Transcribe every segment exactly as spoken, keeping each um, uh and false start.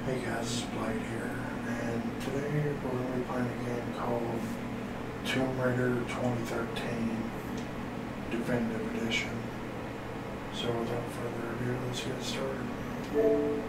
Hey guys, it's Blade here, and today we're going to be playing a game called Tomb Raider twenty thirteen Definitive Edition. So without further ado, let's get started.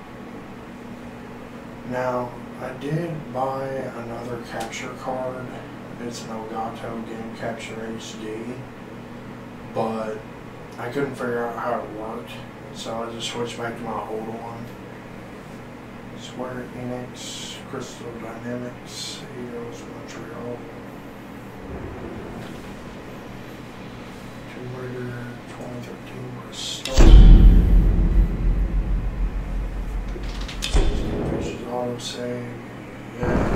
Now, I did buy another capture card. It's an Elgato Game Capture H D, but I couldn't figure out how it worked, so I just switched back to my old one. Square Enix, Crystal Dynamics, Eidos, Montreal. Tomb Raider twenty thirteen was started. This is autosave. Yeah.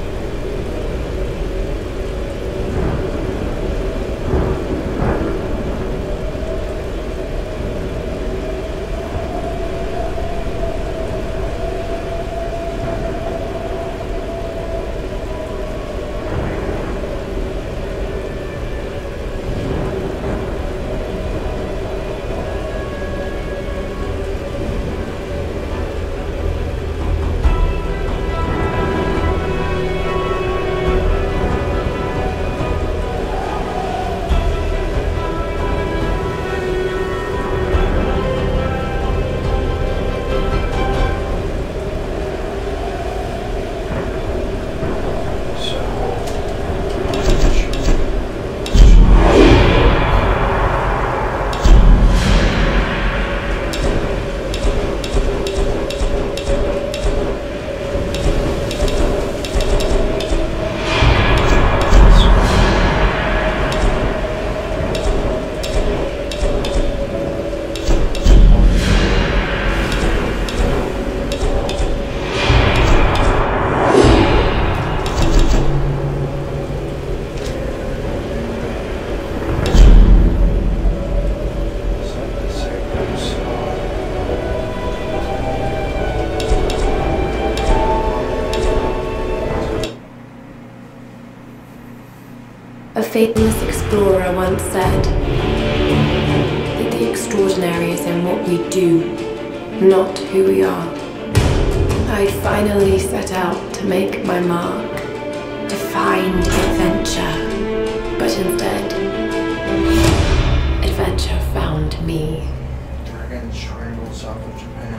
A famous explorer once said that the extraordinary is in what we do, not who we are. I finally set out to make my mark, to find adventure, but instead, adventure found me. Dragon strangled south of Japan.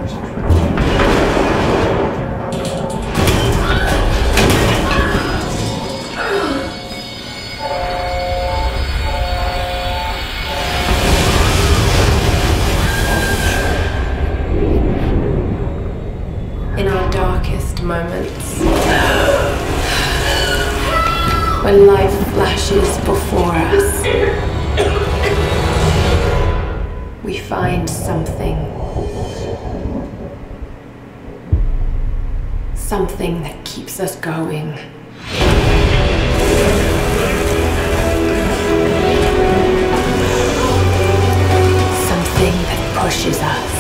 In our darkest moments, when life flashes before us, we find something. Something that keeps us going. Something that pushes us.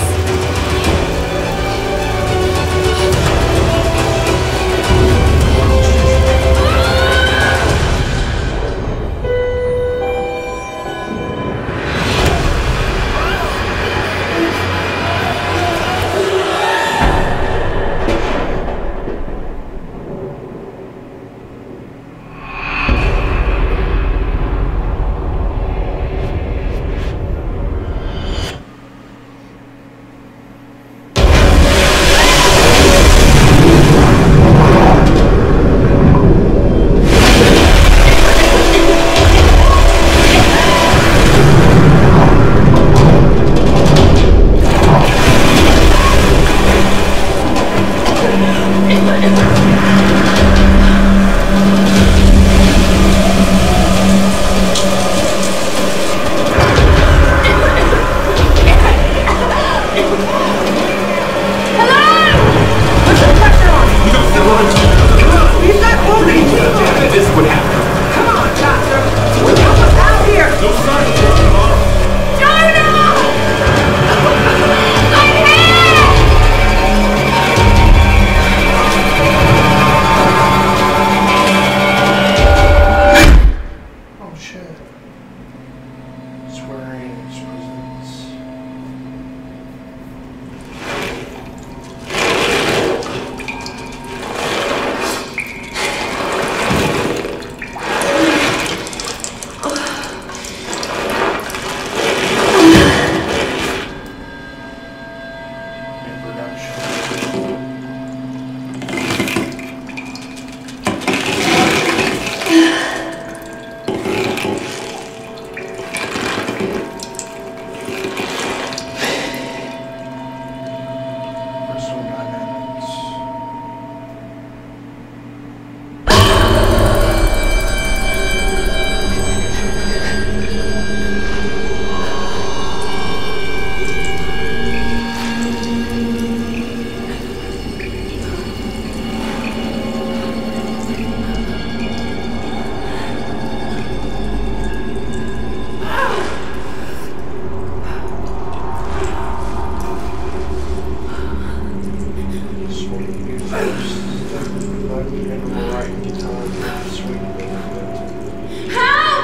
Help!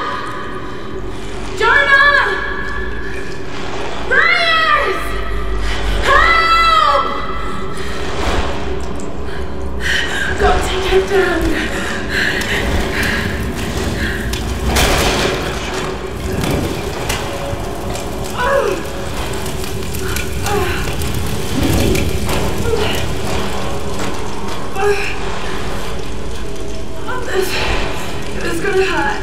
Jonah! Brian! Help! Go take him down. This is gonna hurt.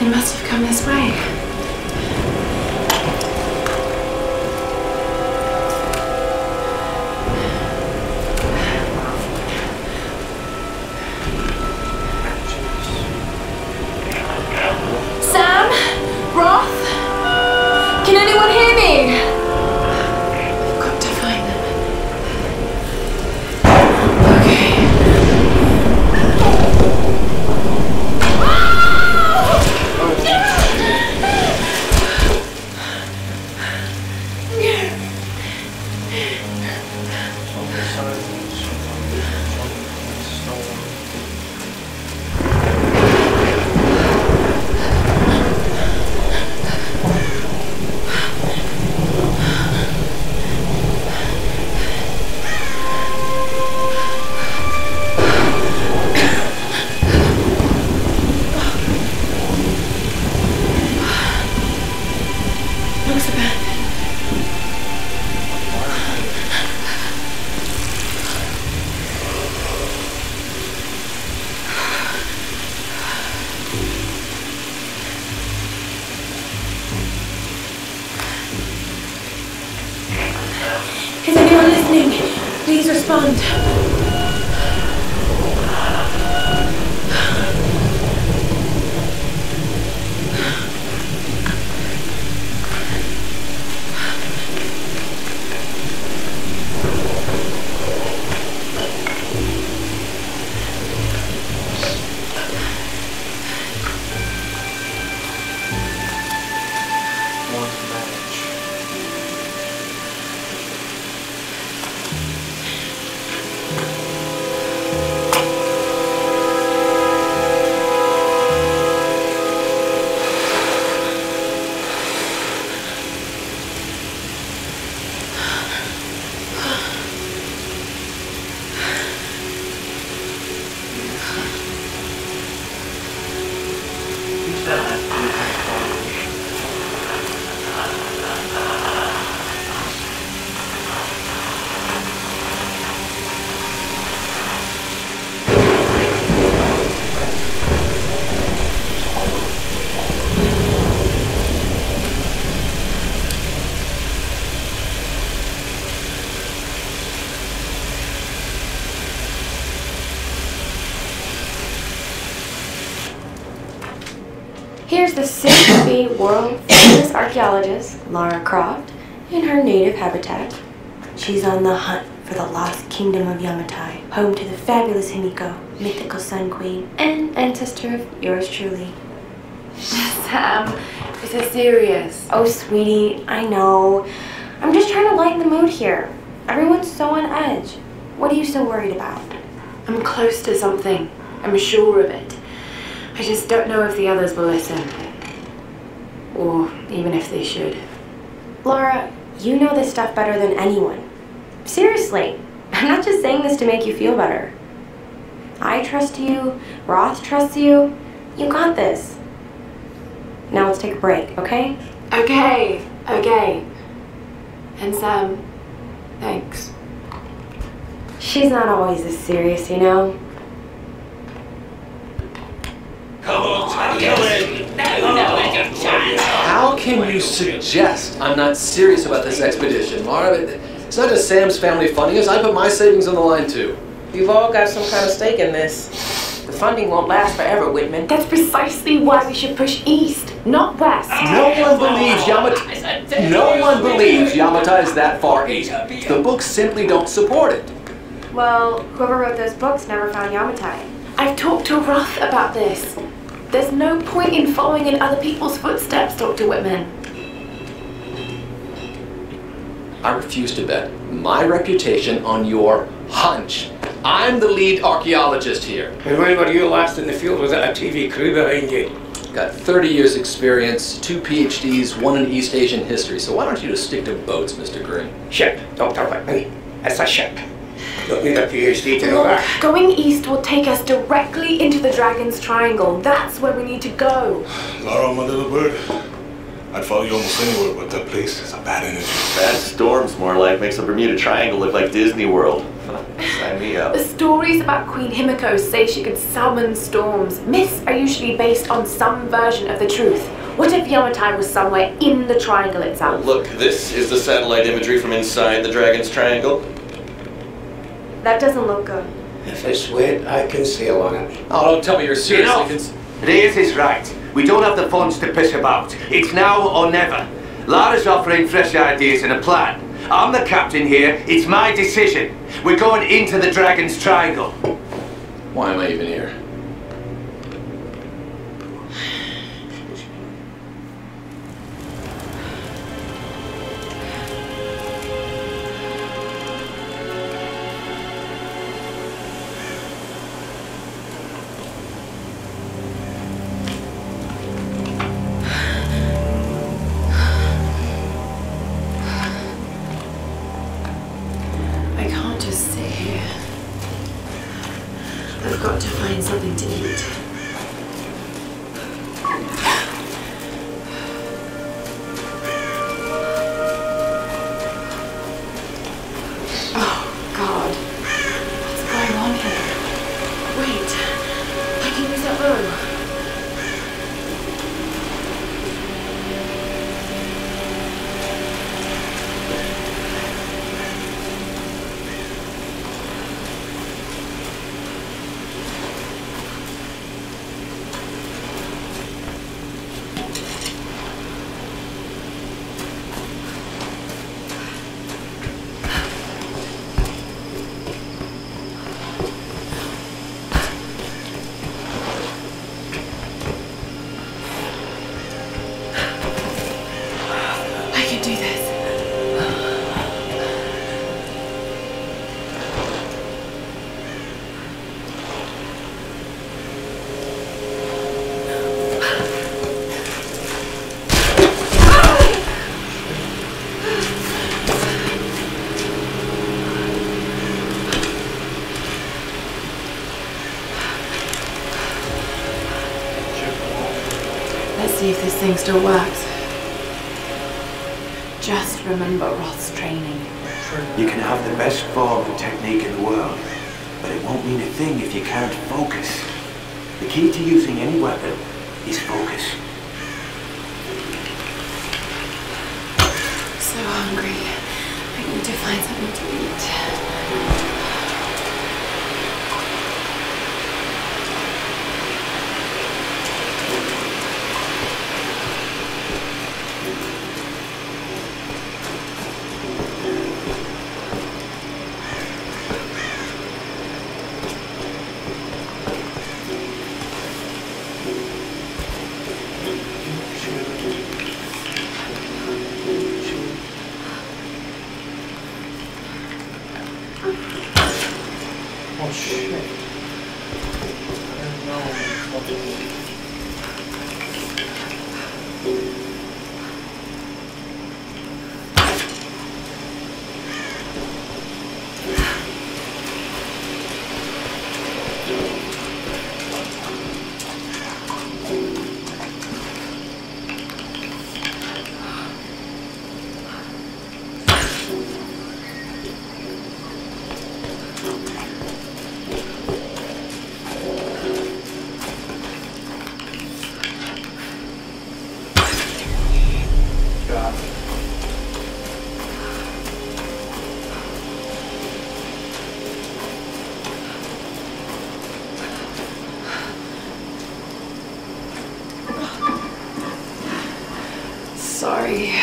They must have come this way. Sam? Roth? Can anyone hear me? I've got to find them. Okay. Is anyone listening? Please respond. Here's the soon-to-be world-famous archaeologist, Lara Croft, in her native habitat. She's on the hunt for the lost kingdom of Yamatai, home to the fabulous Himiko, mythical Sun Queen, and ancestor of yours truly. Sam, this is serious. Oh, sweetie, I know. I'm just trying to lighten the mood here. Everyone's so on edge. What are you so worried about? I'm close to something. I'm sure of it. I just don't know if the others will listen. Or even if they should. Laura, you know this stuff better than anyone. Seriously, I'm not just saying this to make you feel better. I trust you, Roth trusts you. You got this. Now let's take a break, okay? Okay, okay. And Sam, thanks. She's not always this serious, you know? How can you suggest I'm not serious about this expedition, Mara? It's not just Sam's family funding us. I put my savings on the line too. You've all got some kind of stake in this. The funding won't last forever, Whitman. That's precisely why we should push east, not west. No one believes Yamatai. No one believes Yamatai is that far east. The books simply don't support it. Well, whoever wrote those books never found Yamatai. I've talked to Roth about this. There's no point in following in other people's footsteps, Doctor Whitman. I refuse to bet my reputation on your hunch. I'm the lead archaeologist here. And when were you last in the field? Was that a T V crew behind you? Got thirty years experience, two P H Ds, one in East Asian history. So why don't you just stick to boats, Mister Green? Ship, Doctor Whitman. It's a ship. Don't need a P H D to know that. Going east will take us directly into the Dragon's Triangle. That's where we need to go. Laura, my little bird. I'd follow you almost anywhere, but that place is a bad energy. Bad storms, more like. Makes the Bermuda Triangle look like Disney World. Sign me up. The stories about Queen Himiko say she could summon storms. Myths are usually based on some version of the truth. What if Yamatai was somewhere in the triangle itself? Look, this is the satellite imagery from inside the Dragon's Triangle. That doesn't look good. If it's wet, I can sail on it. Oh, don't tell me you're seriously Enough. cons- Reyes is right. We don't have the funds to piss about. It's now or never. Lara's offering fresh ideas and a plan. I'm the captain here. It's my decision. We're going into the Dragon's Triangle. Why am I even here? I can't just sit here. I've got to find something to eat. Oh, God. What's going on here? Wait. I can use that room. I can do this. Let's see if this thing still works. Just remember Roth's training. You can have the best form and technique in the world, but it won't mean a thing if you can't focus. The key to using any weapon is focus. So hungry. I need to find something to eat. Oh shit. I didn't know what to do. God. Sorry.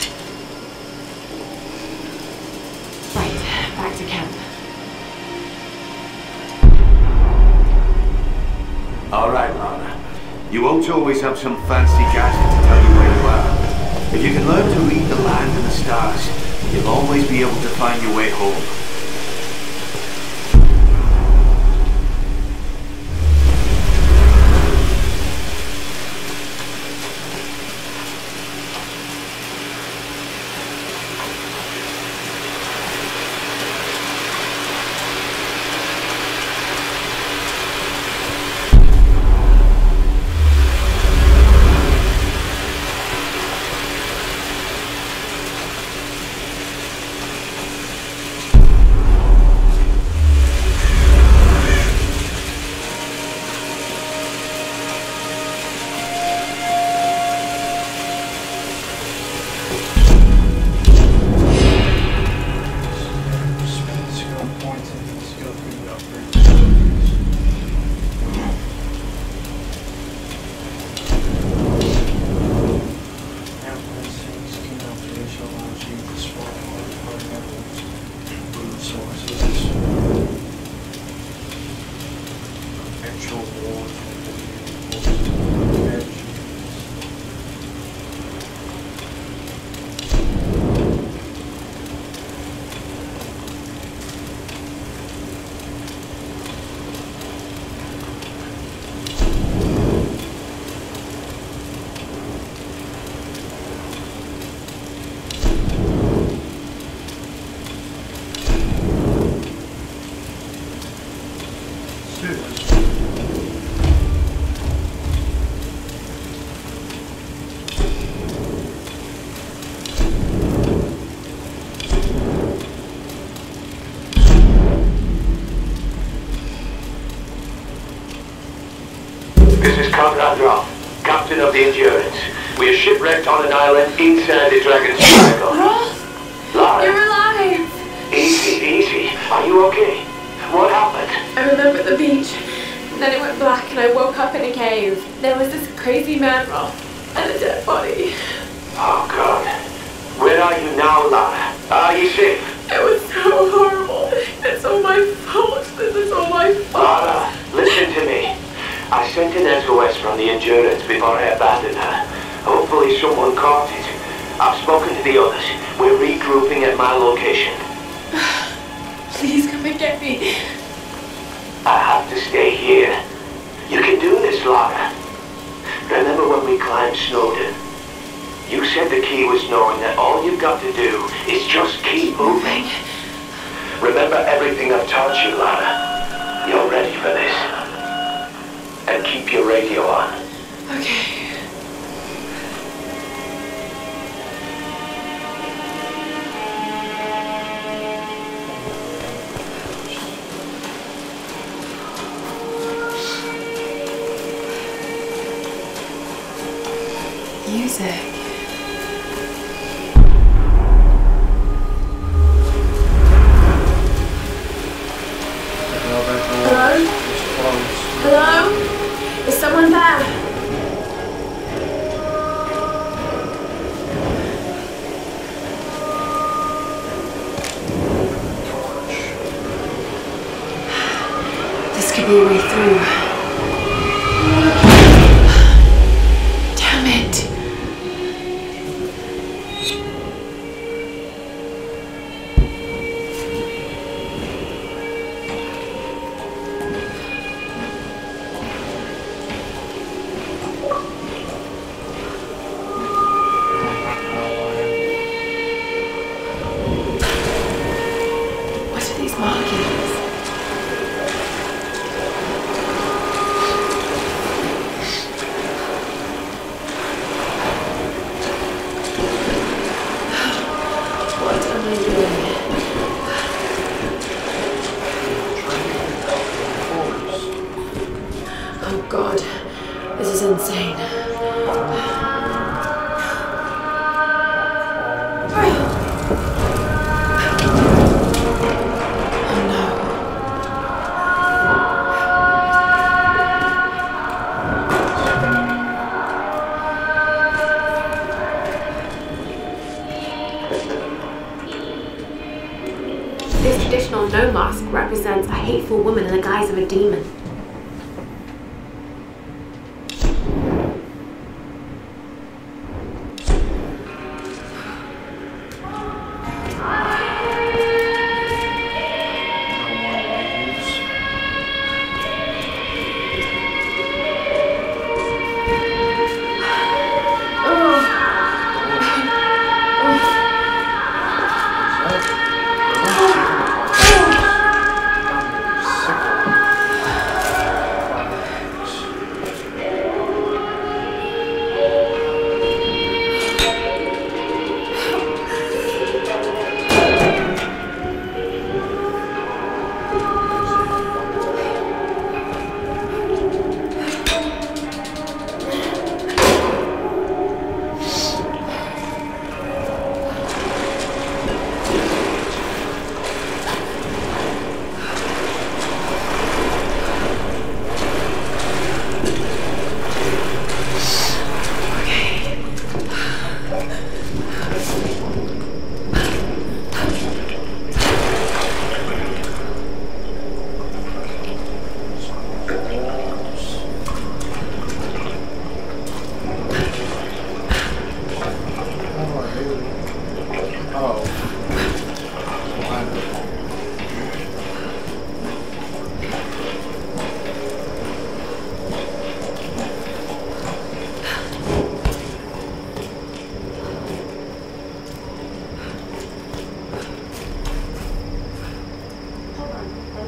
Right, back to camp. You won't always have some fancy gadget to tell you where you are. If you can learn to read the land and the stars, you'll always be able to find your way home. This is Conrad Roth, captain of the Endurance. We are shipwrecked on an island inside the Dragon's Triangle. Roth! Lara. You're alive! Easy, easy. Are you okay? What happened? I remember the beach. Then it went black and I woke up in a cave. There was this crazy man, Roth, and a dead body. Oh, God. Where are you now, Lara? Are you safe? It was so horrible. It's all my fault. This is all my fault. Lara, listen to me. I sent an S O S from the Endurance before I abandoned her. Hopefully someone caught it. I've spoken to the others. We're regrouping at my location. Please come and get me. I have to stay here. You can do this, Lara. Remember when we climbed Snowden? You said the key was knowing that all you've got to do is just keep moving. Remember everything I've taught you, Lara. You're ready for this. And keep your radio on. Okay. Music. Hello? Hello? Is someone there? This could be a way through. Damn it. Oh God, this is insane. This traditional no mask represents a hateful woman in the guise of a demon.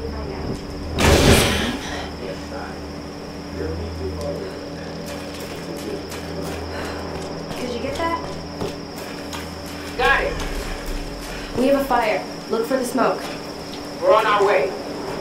Did you get that? Got it. We have a fire. Look for the smoke. We're on our way.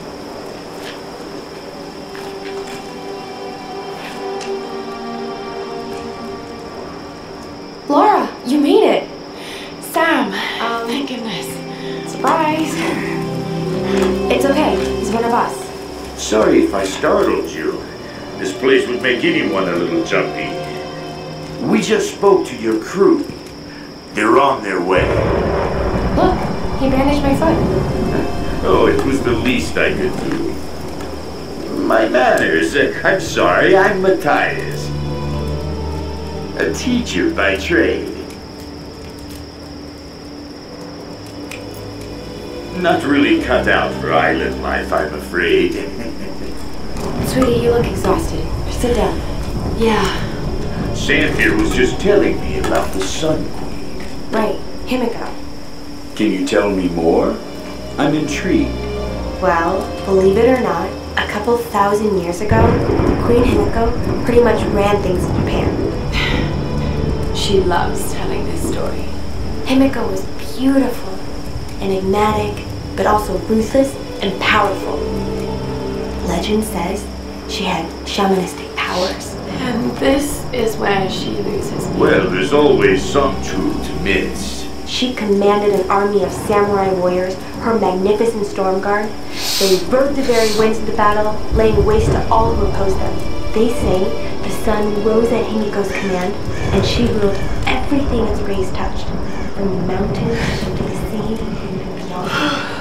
Laura, you made it. Sam, Um, thank goodness. Surprise. It's okay. He's one of us. Sorry if I startled you. This place would make anyone a little jumpy. We just spoke to your crew. They're on their way. Look, he bandaged my foot. Oh, it was the least I could do. My manners. I'm sorry, I'm Matthias. A teacher by trade. Not really cut out for island life, I'm afraid. Sweetie, you look exhausted. Sit down. Yeah. Sam here was just telling me about the Sun Queen. Right, Himiko. Can you tell me more? I'm intrigued. Well, believe it or not, a couple thousand years ago, Queen Himiko pretty much ran things in Japan. She loves telling this story. Himiko was beautiful, enigmatic, but also ruthless and powerful. Legend says she had shamanistic powers. And this is where she loses me. Well, there's always some truth to myths. She commanded an army of samurai warriors, her magnificent storm guard. They rode the very winds of the battle, laying waste to all who opposed them. They say the sun rose at Himiko's command, and she ruled everything its rays touched, from the mountains to the sea and beyond.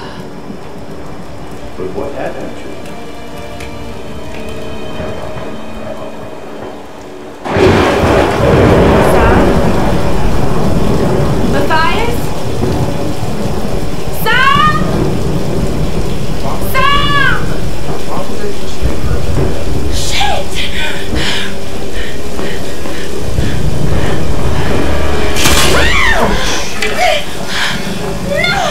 But what happened to her? Matthias? Sam! Sam! Shit! No!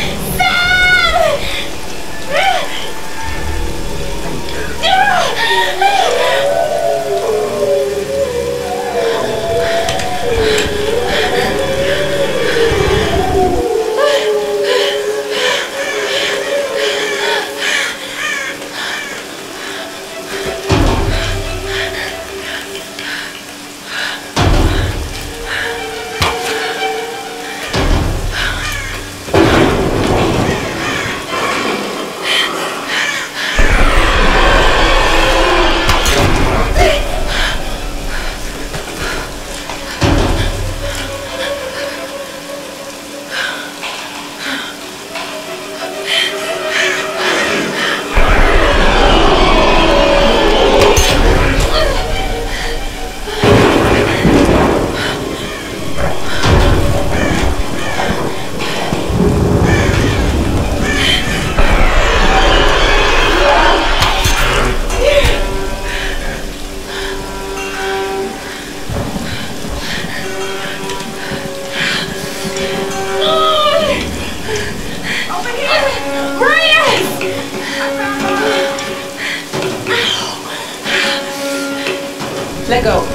Let go.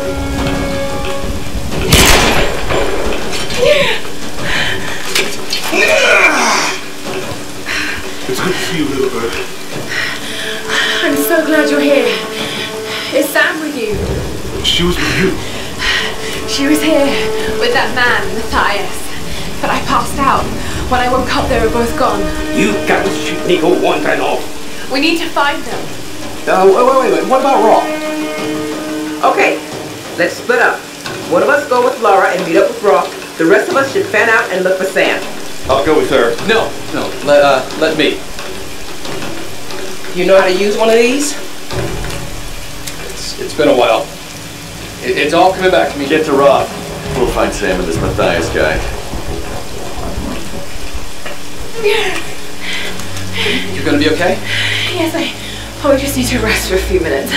It's good to see you, little bird. I'm so glad you're here. Is Sam with you? She was with you. She was here with that man, Matthias. But I passed out. When I woke up, they were both gone. You got to shoot Nico one and all. We need to find them. Uh, wait, wait, wait, wait. What about Raw? Okay, let's split up. One of us go with Laura and meet up with Raw. The rest of us should fan out and look for Sam. I'll go with her. No, no. Let, uh, let me. You know how to use one of these? It's, it's been a while. It, it's all coming back to me. Get to Rob. We'll find Sam and this Matthias guy. You're gonna be okay? Yes, I probably just need to rest for a few minutes.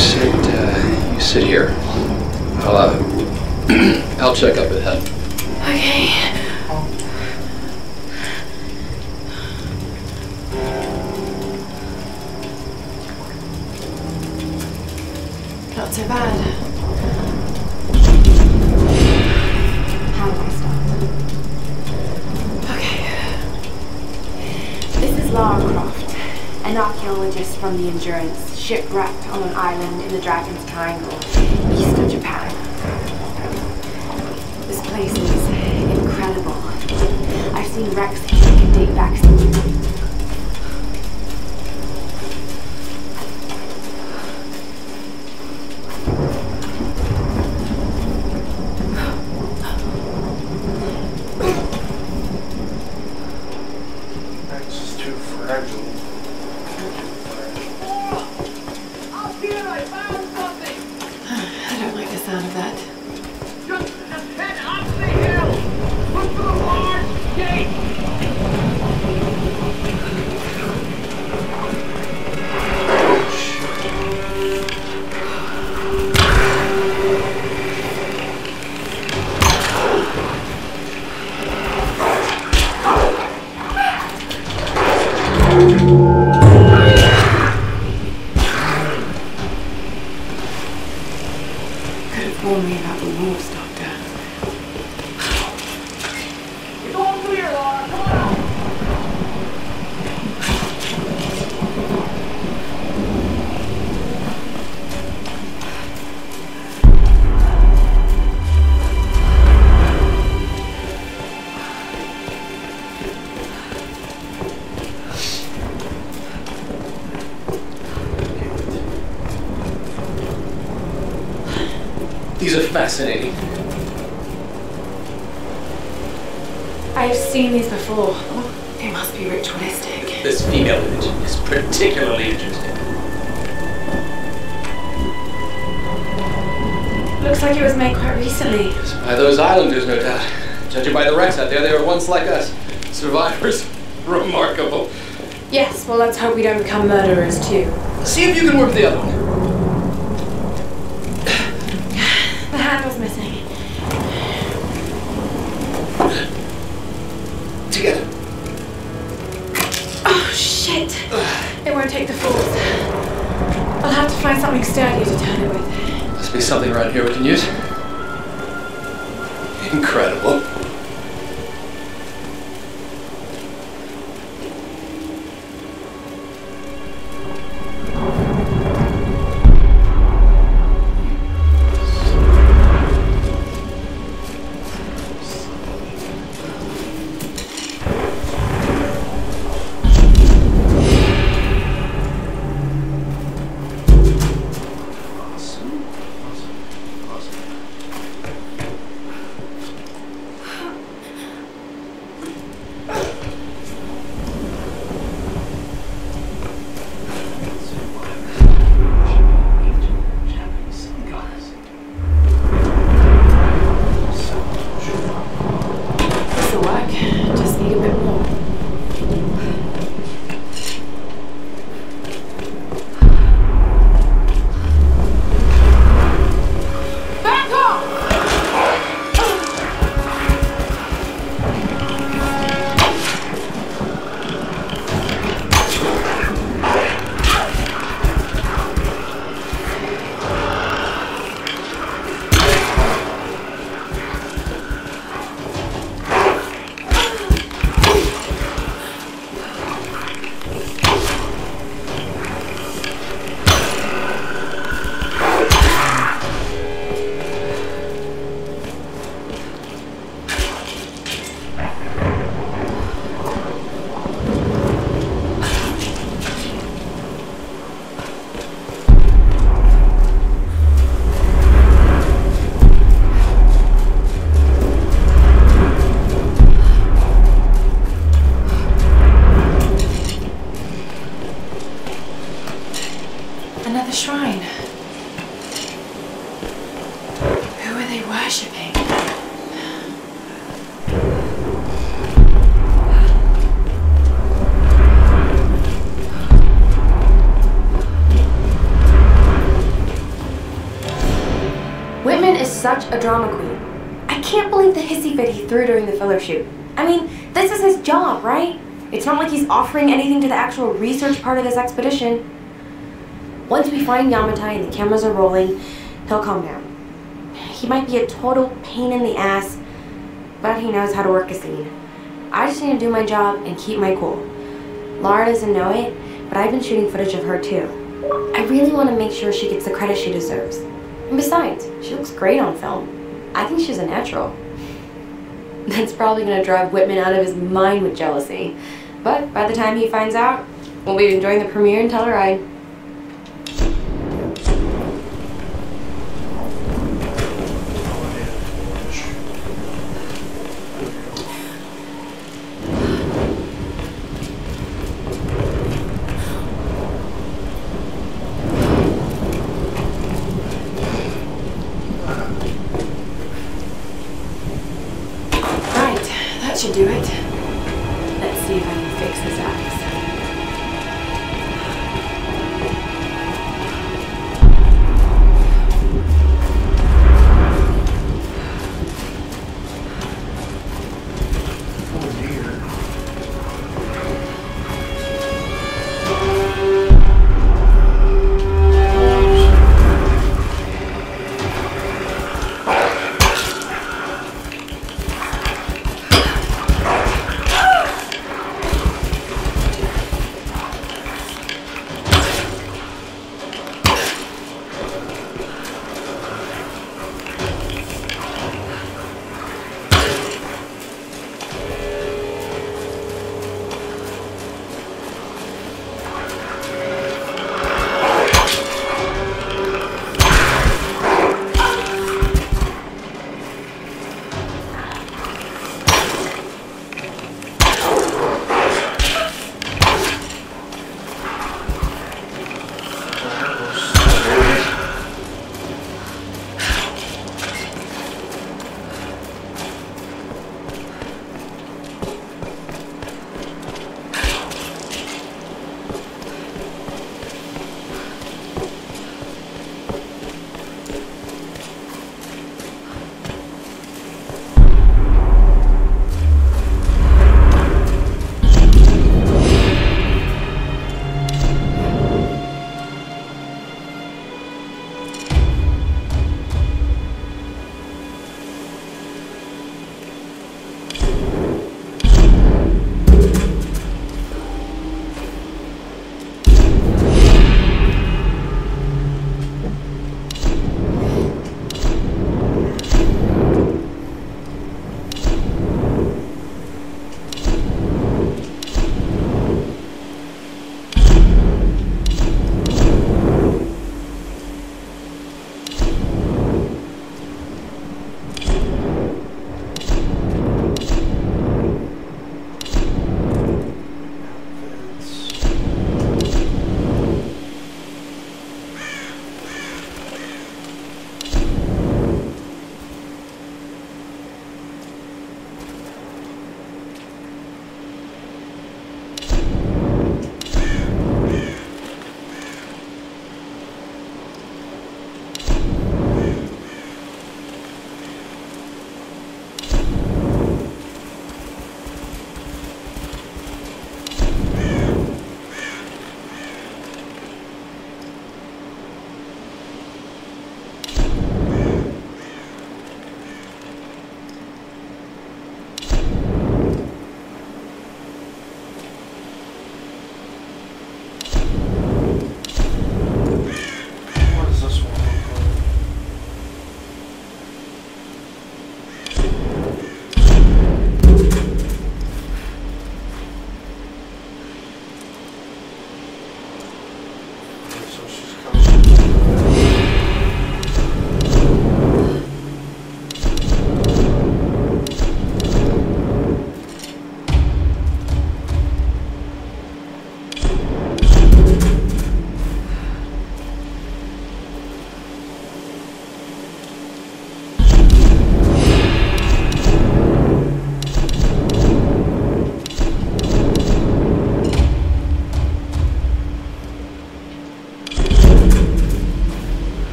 sit, uh, you sit here. I'll, uh, I'll check up ahead. Okay. Not so bad. How do I start? Okay. This is Lara Croft, an archaeologist from the Endurance, shipwrecked on an island in the Dragon's Triangle, east of Japan. This place is incredible. I've seen wrecks here that can date back centuries. That's too fragile. I don't like the sound of that. Just, just head up the hill! Look for the large gate! Could have warned me about the wolves, Doctor. It's all clear, Laura! Come on! These are fascinating. I've seen these before. They must be ritualistic. This female image is particularly interesting. Looks like it was made quite recently. By those islanders, no doubt. Judging by the wrecks out there, they were once like us. Survivors. Remarkable. Yes, well let's hope we don't become murderers too. See if you can work the other one. The handle's missing. Together. Oh shit! It won't take the force. I'll have to find something sturdier to turn it with. Must be something around here we can use. Incredible. This'll work. Just need a bit more. Back off! Another shrine. Who are they worshipping? such a drama queen. I can't believe the hissy fit he threw during the filler shoot. I mean, this is his job, right? It's not like he's offering anything to the actual research part of this expedition. Once we find Yamatai and the cameras are rolling, he'll calm down. He might be a total pain in the ass, but he knows how to work a scene. I just need to do my job and keep my cool. Lara doesn't know it, but I've been shooting footage of her too. I really want to make sure she gets the credit she deserves. And besides, she looks great on film. I think she's a natural. That's probably going to drive Whitman out of his mind with jealousy. But by the time he finds out, we'll be enjoying the premiere and Telluride. Should do it. Let's see if I can fix his eyes. Oh dear.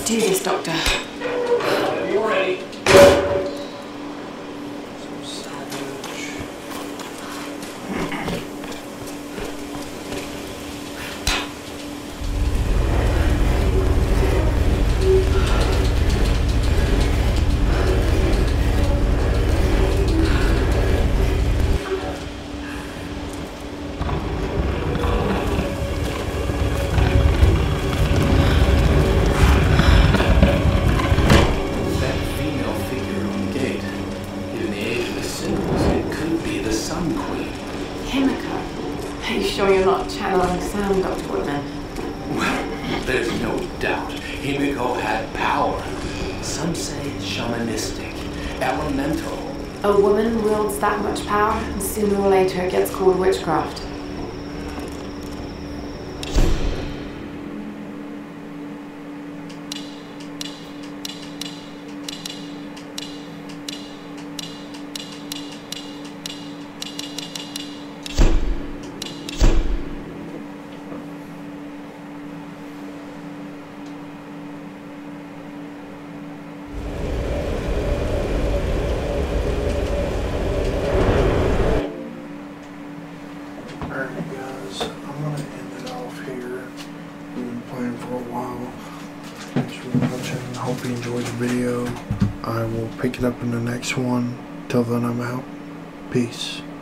Let's do this, Doctor. You're ready. Some salvage. Are you sure you're not channeling sound, Doctor Woodman? Well, there's no doubt. Himiko had power. Some say shamanistic, elemental. A woman wields that much power, and sooner or later it gets called witchcraft. Alright guys, I'm gonna end it off here. We've been playing for a while. Thanks for watching. Hope you enjoyed the video. I will pick it up in the next one. Till then, I'm out. Peace.